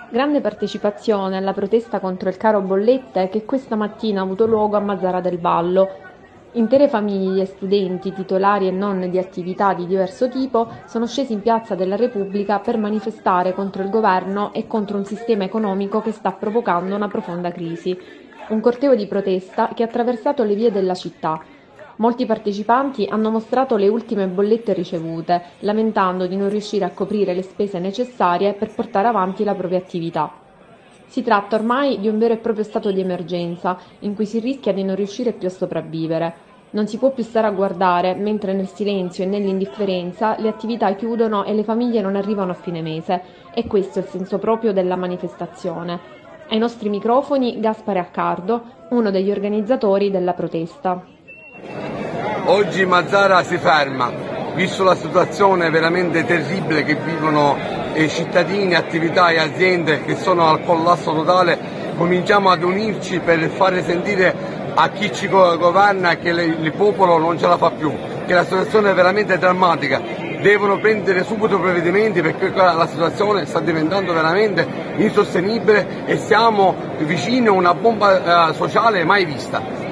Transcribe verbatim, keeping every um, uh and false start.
Grande partecipazione alla protesta contro il caro bollette che questa mattina ha avuto luogo a Mazara del Vallo. Intere famiglie, studenti, titolari e non di attività di diverso tipo sono scesi in piazza della Repubblica per manifestare contro il governo e contro un sistema economico che sta provocando una profonda crisi. Un corteo di protesta che ha attraversato le vie della città. Molti partecipanti hanno mostrato le ultime bollette ricevute, lamentando di non riuscire a coprire le spese necessarie per portare avanti la propria attività. Si tratta ormai di un vero e proprio stato di emergenza, in cui si rischia di non riuscire più a sopravvivere. Non si può più stare a guardare, mentre nel silenzio e nell'indifferenza le attività chiudono e le famiglie non arrivano a fine mese. E questo è il senso proprio della manifestazione. Ai nostri microfoni Gaspare Accardo, uno degli organizzatori della protesta. Oggi Mazara si ferma, visto la situazione veramente terribile che vivono i cittadini, attività e aziende che sono al collasso totale. Cominciamo ad unirci per fare sentire a chi ci governa che il popolo non ce la fa più, che la situazione è veramente drammatica. Devono prendere subito provvedimenti perché la situazione sta diventando veramente insostenibile e siamo vicini a una bomba sociale mai vista.